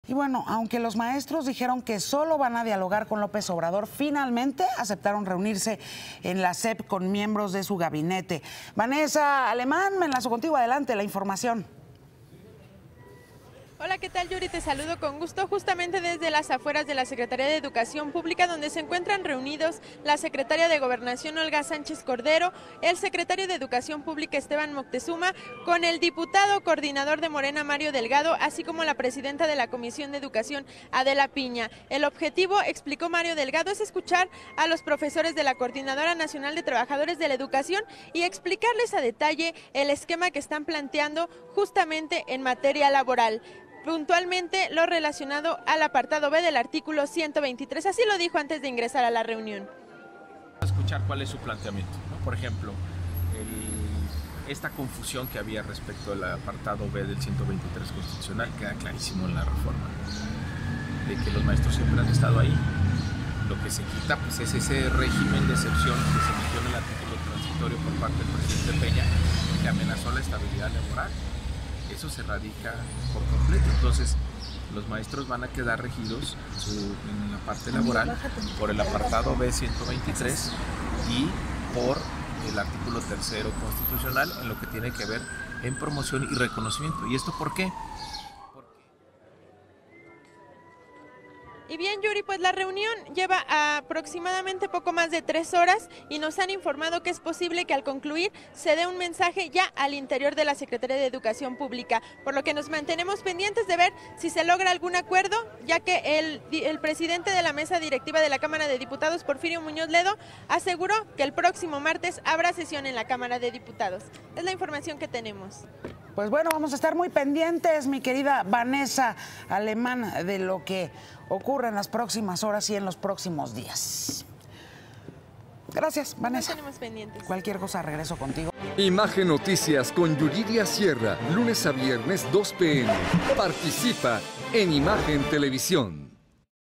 Y bueno, aunque los maestros dijeron que solo van a dialogar con López Obrador, finalmente aceptaron reunirse en la SEP con miembros de su gabinete. Vanessa Alemán, me enlazo contigo. Adelante, la información. Hola, ¿qué tal, Yuri? Te saludo con gusto justamente desde las afueras de la Secretaría de Educación Pública, donde se encuentran reunidos la secretaria de Gobernación, Olga Sánchez Cordero, el secretario de Educación Pública, Esteban Moctezuma, con el diputado coordinador de Morena, Mario Delgado, así como la presidenta de la Comisión de Educación, Adela Piña. El objetivo, explicó Mario Delgado, es escuchar a los profesores de la Coordinadora Nacional de Trabajadores de la Educación y explicarles a detalle el esquema que están planteando justamente en materia laboral. Puntualmente lo relacionado al apartado B del artículo 123, así lo dijo antes de ingresar a la reunión. Escuchar cuál es su planteamiento, ¿no? Por ejemplo, esta confusión que había respecto al apartado B del 123 constitucional queda clarísimo en la reforma, de que los maestros siempre han estado ahí. Lo que se quita pues es ese régimen de excepción que se metió en el artículo transitorio por parte del presidente Peña, que amenazó la estabilidad laboral. Eso se radica por completo. Entonces, los maestros van a quedar regidos en la parte laboral por el apartado B 123 y por el artículo 3 constitucional en lo que tiene que ver en promoción y reconocimiento. ¿Y esto por qué? Y bien, Yuri, pues la reunión lleva aproximadamente poco más de 3 horas y nos han informado que es posible que al concluir se dé un mensaje ya al interior de la Secretaría de Educación Pública, por lo que nos mantenemos pendientes de ver si se logra algún acuerdo, ya que el presidente de la mesa directiva de la Cámara de Diputados, Porfirio Muñoz Ledo, aseguró que el próximo martes habrá sesión en la Cámara de Diputados. Es la información que tenemos. Pues bueno, vamos a estar muy pendientes, mi querida Vanessa Alemán, de lo que ocurre en las próximas horas y en los próximos días. Gracias, Vanessa. Nos tenemos pendientes. Cualquier cosa, regreso contigo. Imagen Noticias con Yuridia Sierra, lunes a viernes 2 p.m. Participa en Imagen Televisión.